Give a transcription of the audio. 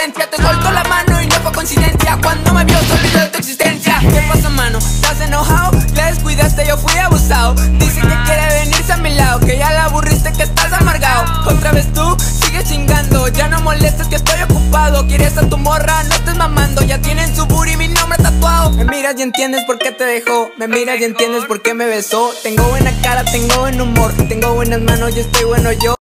violencia. Te soltó la mano y no fue coincidencia. Cuando me vio se olvidó de tu existencia. ¿Qué pasa, mano? ¿Estás enojado? La descuidaste, yo fui abusado. Dice que quiere venirse a mi lado, que ya la aburriste, que estás amargado. Otra vez tú sigues chingando, ya no molestes que estoy ocupado. Quieres a tu morra, no estés mamando. Ya tienen su booty, mi nombre tatuado. Me miras y entiendes por qué te dejó. Me miras y entiendes por qué me besó. Tengo buena cara, tengo buen humor, tengo buenas manos y estoy bueno yo.